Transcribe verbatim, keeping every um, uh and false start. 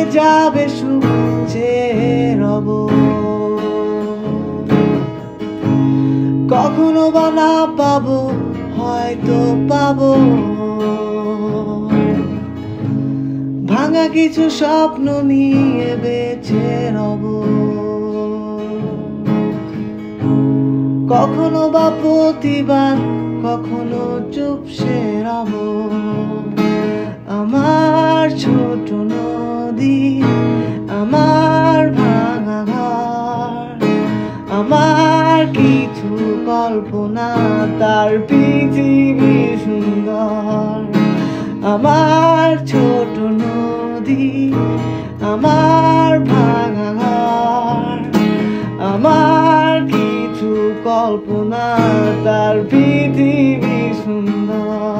যাবে সুখে রব। কখনো বা না পাবো, হয়তো পাবো ভাঙা কিছু স্বপ্ন নিয়ে বেঁচে রব। কখনো বা প্রতিবাদ, কখনো চুপসে রব। আমার ছোট নদী, আমার ভাঙা ঘর, আমার কিছু কল্পনা, তার পৃথিবী সুন্দর। আমার ছোট নদী, আমার ভাঙা ঘর, আমার কিছু কল্পনা, তার পৃথিবী সুন্দর।